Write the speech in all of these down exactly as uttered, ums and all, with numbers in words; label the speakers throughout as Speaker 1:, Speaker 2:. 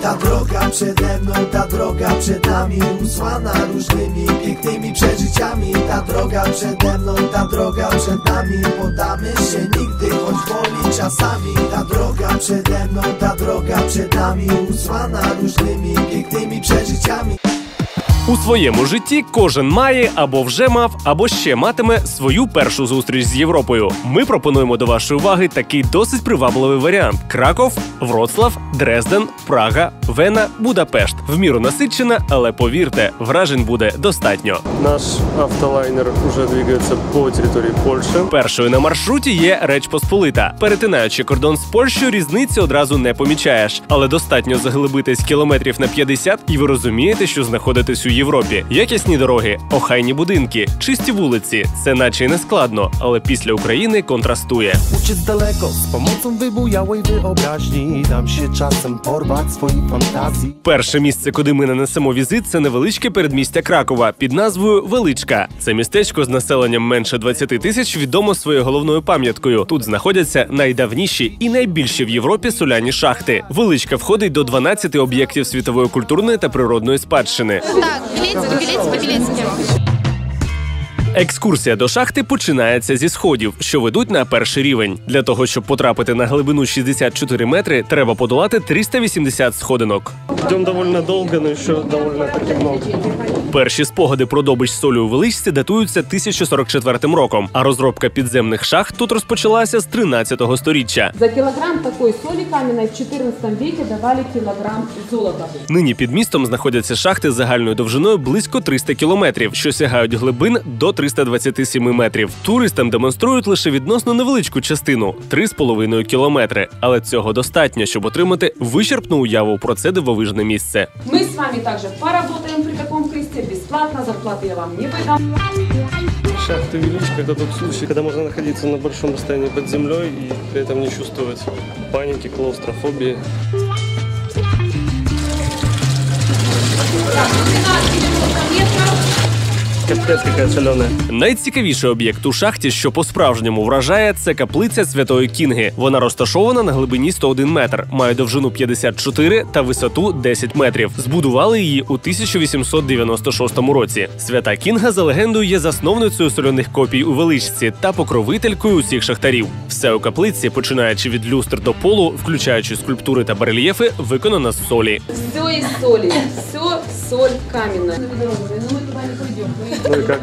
Speaker 1: Ta droga przede mną, ta droga przed nami, usłana różnymi pięknymi przeżyciami. Ta droga przede mną, ta droga przed nami, poddamy się nigdy, choć boli czasami. Ta droga przede mną, ta droga przed nami, usłana różnymi pięknymi przeżyciami.
Speaker 2: У своєму житті кожен має або вже мав, або ще матиме свою першу зустріч з Європою. Ми пропонуємо до вашої уваги такий досить привабливий варіант: Краков, Вроцлав, Дрезден, Прага, Вена, Будапешт. В міру насичена, але повірте, вражень буде достатньо.
Speaker 3: Наш автолайнер уже двигається по території Польщі.
Speaker 2: Першою на маршруті є Реч Посполита. Перетинаючи кордон з Польщею, різниці одразу не помічаєш. Але достатньо заглибитись кілометрів на п'ятдесят, і ви розумієте, що знаходитесь у Європі. Якісні дороги, охайні будинки, чисті вулиці. Це наче й не складно, але після України контрастує.
Speaker 4: Uciec daleko z pomocą wybujałej wyobraźni, dam się czasem porwać swojej fantazji.
Speaker 2: Перше місце, куди ми нанесемо візит, це невеличке передмістя Кракова під назвою Величка. Це містечко з населенням менше двадцяти тисяч відомо своєю головною пам'яткою. Тут знаходяться найдавніші і найбільші в Європі соляні шахти. Величка входить до дванадцяти об'єктів світової культурної та природної спадщини.
Speaker 5: Так, білець, білець, по-білецьки.
Speaker 2: Екскурсія до шахти починається зі сходів, що ведуть на перший рівень. Для того, щоб потрапити на глибину шістдесят чотири метри, треба подолати триста вісімдесят сходинок.
Speaker 3: Йдемо доволі довго, але ще доволі таки много.
Speaker 2: Перші спогади про добич солі у Величці датуються тисяча сорок четвертим роком, а розробка підземних шахт тут розпочалася з тринадцятого сторіччя.
Speaker 6: За кілограм такої солі кам'яної в чотирнадцятому віці давали кілограм золота.
Speaker 2: Нині під містом знаходяться шахти з загальною довжиною близько триста кілометрів, що сягають глибин до триста двадцяти семи метрів. Туристам демонструють лише відносно невеличку частину – три з половиною кілометри. Але цього достатньо, щоб отримати вичерпну уяву про це дивовижне місце.
Speaker 6: Ми з вами також поработаємо при такому кресте, безплатно, зарплату я вам не видам.
Speaker 3: Шахты Величко – это тот случай, когда можно находиться на большом расстоянии под землей и при этом не чувствовать паники, клаустрофобии. Капець, яка солена.
Speaker 2: Найцікавіший об'єкт у шахті, що по-справжньому вражає, це каплиця Святої Кінги. Вона розташована на глибині сто один метр, має довжину п'ятдесят чотири та висоту десять метрів. Збудували її у тисяча вісімсот дев'яносто шостому році. Свята Кінга, за легендою, є засновницею соляних копій у Величці та покровителькою усіх шахтарів. Все у каплиці, починаючи від люстр до полу, включаючи скульптури та барельєфи, виконано з солі.
Speaker 6: Все із солі, все соль кам'яна.
Speaker 3: Ну і як?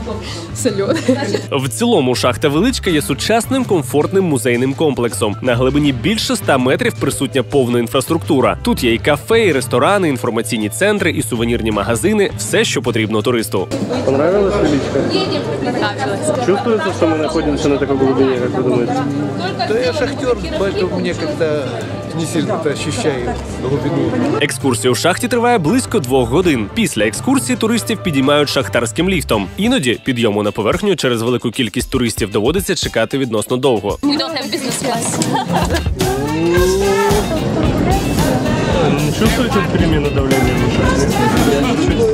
Speaker 2: В цілому шахта Величка є сучасним, комфортним музейним комплексом. На глибині більше ста метрів присутня повна інфраструктура. Тут є і кафе, і ресторани, інформаційні центри, і сувенірні магазини – все, що потрібно туристу.
Speaker 3: Понравилась Величко? Чувствуется, что мы находимся на такой глубине, как вы думаете?
Speaker 7: Да я шахтер, поэтому мне как-то не сильно-то ощущаю глубину.
Speaker 2: Екскурсія у шахті триває близько двох годин. Після екскурсії туристів підіймають шахтарським ліфтом. Іноді підйому на поверхню через велику кількість туристів доводиться чекати відносно довго.
Speaker 3: Чувствуете перемену давления в ушах?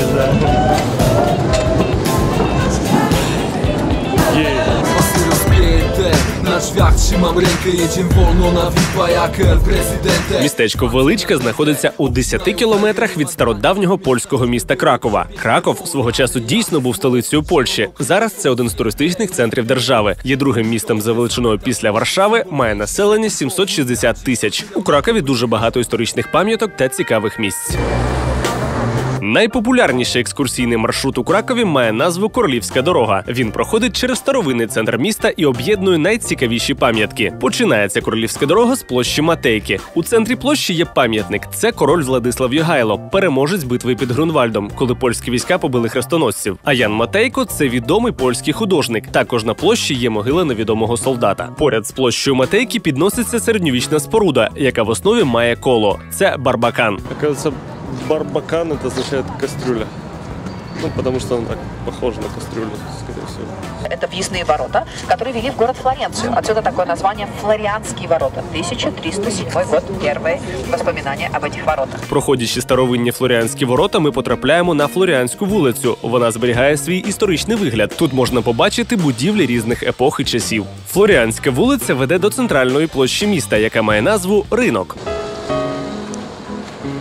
Speaker 8: Na drzwiach trzymam rękę, jedziemy wolno na V I P-a jak El Presidente.
Speaker 2: Містечко Величка знаходиться у десяти кілометрах від стародавнього польського міста Кракова. Краков свого часу дійсно був столицею Польщі. Зараз це один з туристичних центрів держави. Є другим містом за величиною після Варшави, має населення сімсот шістдесят тисяч. У Кракові дуже багато історичних пам'яток та цікавих місць. Найпопулярніший екскурсійний маршрут у Кракові має назву Королівська дорога. Він проходить через старовинний центр міста і об'єднує найцікавіші пам'ятки. Починається Королівська дорога з площі Матейки. У центрі площі є пам'ятник. Це король Владислав Йогайло, переможець битви під Грунвальдом, коли польські війська побили хрестоносців. А Ян Матейко – це відомий польський художник. Також на площі є могила невідомого солдата. Поряд з площею Матейки підноситься середньовічна споруда, яка в основі має коло. Це барбакан.
Speaker 3: Барбакан это означает кастрюля. Ну, потому что он так похож на кастрюлю, скорее всего.
Speaker 9: Это въездные ворота, которые вели в город Флоренцию. Отсюда такое название Флоріанські ворота. тисяча триста седьмой год. Первые воспоминания об этих воротах.
Speaker 2: Проходячи старовинні Флоріанські ворота, ми потрапляємо на Флоріанську вулицю. Вона зберігає свій історичний вигляд. Тут можна побачити будівлі різних епох і часів. Флоріанська вулиця веде до центральної площі міста, яка має назву Ринок.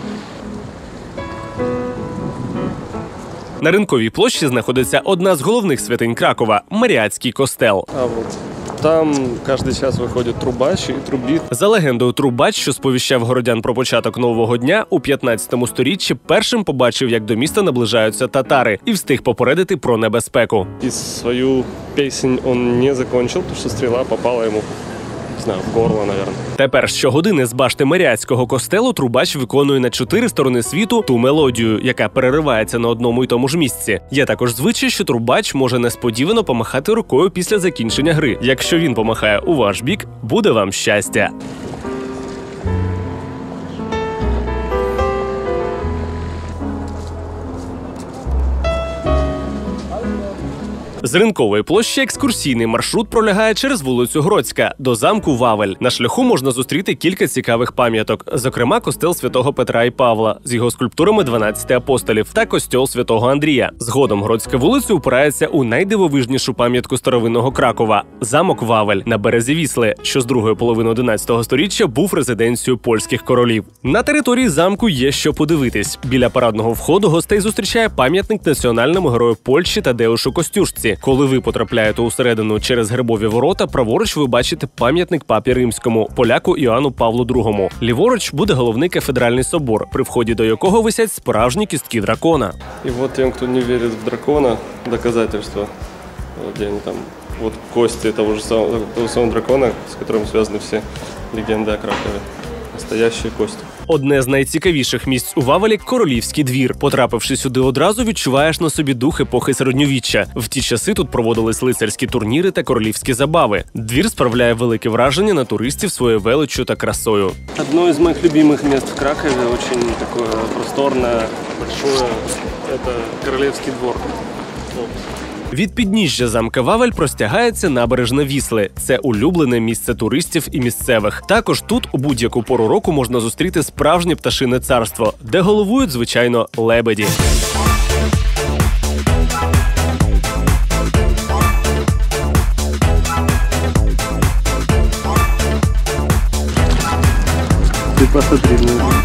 Speaker 2: На Ринковій площі знаходиться одна з головних святинь Кракова – Маріатський костел.
Speaker 3: А вот там кожен час виходить трубач і трубить.
Speaker 2: За легендою, трубач, що сповіщав городян про початок нового дня, у п'ятнадцятому сторіччі першим побачив, як до міста наближаються татари, і встиг попередити про небезпеку.
Speaker 3: І свою пісню він не закінчив, тому що стріла попала йому, не знаю, в горло, мабуть.
Speaker 2: Тепер щогодини з башти Маріатського костелу трубач виконує на чотири сторони світу ту мелодію, яка переривається на одному й тому ж місці. Є також звичай, що трубач може несподівано помахати рукою після закінчення гри. Якщо він помахає у ваш бік, буде вам щастя. З Ринкової площі екскурсійний маршрут пролягає через вулицю Гродська до замку Вавель. На шляху можна зустріти кілька цікавих пам'яток, зокрема костел святого Петра і Павла з його скульптурами дванадцяти апостолів та костьол святого Андрія. Згодом Гродська вулиця упирається у найдивовижнішу пам'ятку старовинного Кракова – замок Вавель на березі Вісли, що з другої половини одинадцятого сторіччя був резиденцією польських королів. На території замку є що подивитись. Біля парадного входу гостей зустрічає пам'ятник національному герою Польщі Тадеушу Костюшці. Коли ви потрапляєте усередину через гербові ворота, праворуч ви бачите пам'ятник папі римському, поляку Іоанну Павлу другому. Ліворуч буде головний кафедральний собор, при вході до якого висять справжні кістки дракона.
Speaker 3: І от тим, хто не вірить в дракона, доказательство, де вони там, от кості того ж самого, того самого дракона, з яким зв'язані всі легенди о Кракові. Настоящі кості.
Speaker 2: Одне з найцікавіших місць у Вавелі – Королівський двір. Потрапивши сюди одразу, відчуваєш на собі дух епохи середньовіччя. В ті часи тут проводились лицарські турніри та королівські забави. Двір справляє велике враження на туристів своєю величчю та красою.
Speaker 3: Одно из моих любимых мест в Кракове, очень такое просторное, большое, это Королевский двор.
Speaker 2: Від підніжжя замка Вавель простягається набережна Вісли. Це улюблене місце туристів і місцевих. Також тут у будь-яку пору року можна зустріти справжнє пташине царство, де головують, звичайно, лебеді.
Speaker 3: Ty посмотри на него.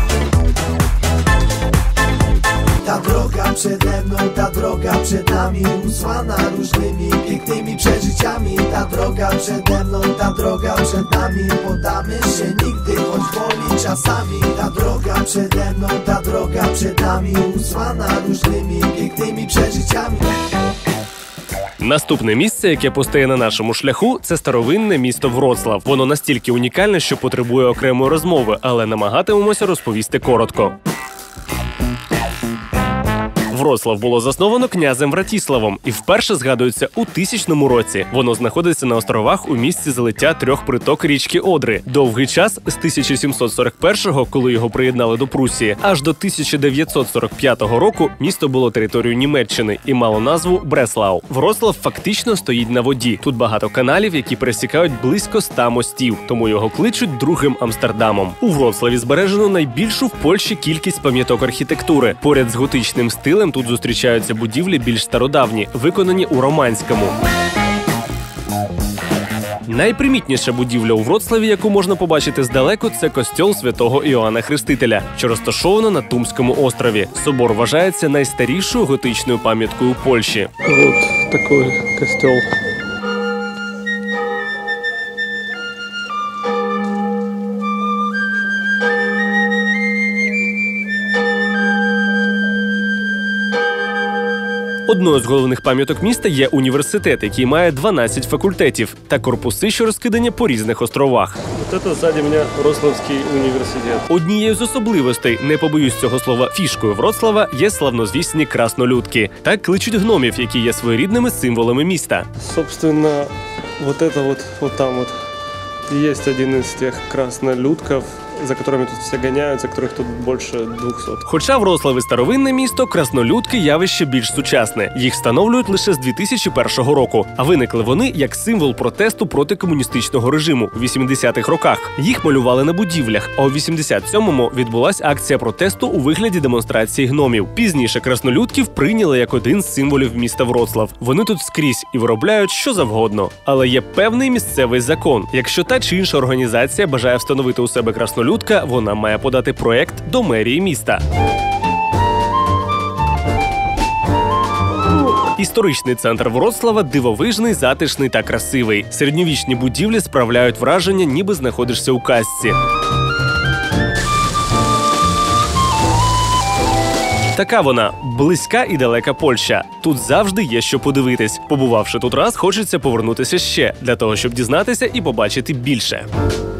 Speaker 1: Ta droga przede mną, ta droga przed nami, usłana różnymi pięknymi przeżyciami. Ta droga przede mną, ta droga przed nami, poddamy się nigdy, choć boli czasami. Ta droga przede mną, ta droga przed nami, usłana różnymi pięknymi przeżyciami.
Speaker 2: Наступне місце, яке постає на нашому шляху, це старовинне місто Вроцлав. Воно настільки унікальне, що потребує окремої розмови, але намагатимемося розповісти коротко. Вроцлав було засновано князем Вратіславом і вперше згадується у тисячному році. Воно знаходиться на островах у місці злиття трьох приток річки Одри. Довгий час з тисяча сімсот сорок першого, коли його приєднали до Прусії, аж до тисяча дев'ятсот сорок п'ятого року місто було територією Німеччини і мало назву Бреслау. Вроцлав фактично стоїть на воді. Тут багато каналів, які пересікають близько ста мостів, тому його кличуть другим Амстердамом. У Вроцлаві збережено найбільшу в Польщі кількість пам'яток архітектури. Поряд з готичним стилем тут зустрічаються будівлі більш стародавні, виконані у романському. Найпримітніша будівля у Вроцлаві, яку можна побачити здалеку, це костьол святого Іоанна Хрестителя, що розташовано на Тумському острові. Собор вважається найстарішою готичною пам'яткою у Польщі.
Speaker 3: От такий костьол.
Speaker 2: Одною з головних пам'яток міста є університет, який має дванадцять факультетів та корпуси, що розкидані по різних островах.
Speaker 3: От це ззаді мене Вроцлавський університет.
Speaker 2: Однією з особливостей, не побоюсь цього слова, фішкою Вроцлава є славнозвісні краснолюдки. Так кличуть гномів, які є своєрідними символами міста.
Speaker 3: Собственно, вот это вот, вот там вот есть один из тех краснолюдков, за которыми тут все гоняются, которых тут більше двохсот.
Speaker 2: Хоча Вроцлав і старовинне місто, краснолюдки – явище більш сучасне. Їх встановлюють лише з дві тисячі першого року. А виникли вони як символ протесту проти комуністичного режиму у вісімдесятих роках. Їх малювали на будівлях, а у вісімдесят сьомому відбулася акція протесту у вигляді демонстрації гномів. Пізніше краснолюдків прийняли як один з символів міста Вроцлав. Вони тут скрізь і виробляють що завгодно. Але є певний місцевий закон. Якщо та чи інша організація бажає встановити у себе краснолюдку, вона має подати проект до мерії міста. Історичний центр Вроцлава дивовижний, затишний та красивий. Середньовічні будівлі справляють враження, ніби знаходишся у казці. Така вона – близька і далека Польща. Тут завжди є що подивитись. Побувавши тут раз, хочеться повернутися ще, для того, щоб дізнатися і побачити більше.